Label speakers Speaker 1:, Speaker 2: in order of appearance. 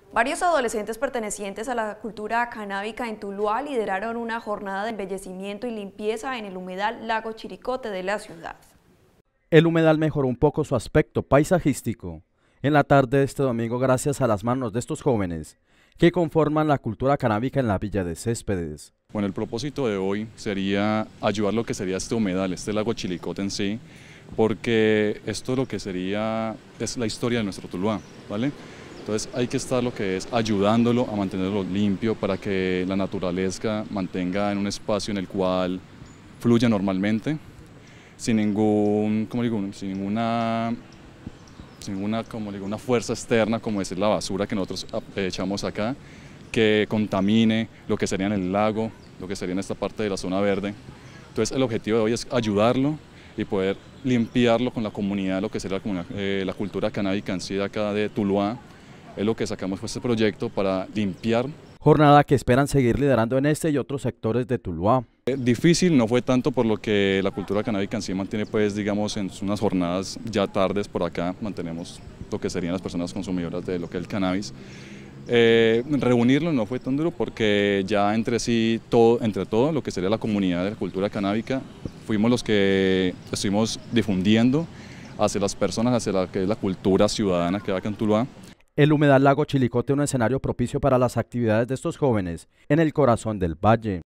Speaker 1: Varios adolescentes pertenecientes a la cultura canábica en Tuluá lideraron una jornada de embellecimiento y limpieza en el humedal Lago Chiricote de la ciudad.
Speaker 2: El humedal mejoró un poco su aspecto paisajístico en la tarde de este domingo gracias a las manos de estos jóvenes que conforman la cultura canábica en la Villa de Céspedes.
Speaker 3: Bueno, el propósito de hoy sería ayudar lo que sería este humedal, este lago Chiricote en sí, porque esto lo que sería es la historia de nuestro Tuluá, ¿vale? Entonces hay que estar lo que es ayudándolo a mantenerlo limpio para que la naturaleza mantenga en un espacio en el cual fluya normalmente, sin ningún, como digo, sin ninguna como digo, una fuerza externa como es la basura que nosotros echamos acá, que contamine lo que sería en el lago, lo que sería en esta parte de la zona verde. Entonces el objetivo de hoy es ayudarlo y poder limpiarlo con la comunidad, lo que sería la cultura canábica en sí de acá de Tuluá. Es lo que sacamos este proyecto para limpiar.
Speaker 2: Jornada que esperan seguir liderando en este y otros sectores de Tuluá.
Speaker 3: Difícil no fue tanto por lo que la cultura canábica en sí mantiene, pues digamos, en unas jornadas ya tardes por acá, mantenemos lo que serían las personas consumidoras de lo que es el cannabis. Reunirlo no fue tan duro porque ya entre todo lo que sería la comunidad de la cultura canábica, fuimos los que estuvimos difundiendo hacia las personas, hacia la que es la cultura ciudadana que va acá en Tuluá.
Speaker 2: El humedal Lago Chiricote es un escenario propicio para las actividades de estos jóvenes en el corazón del valle.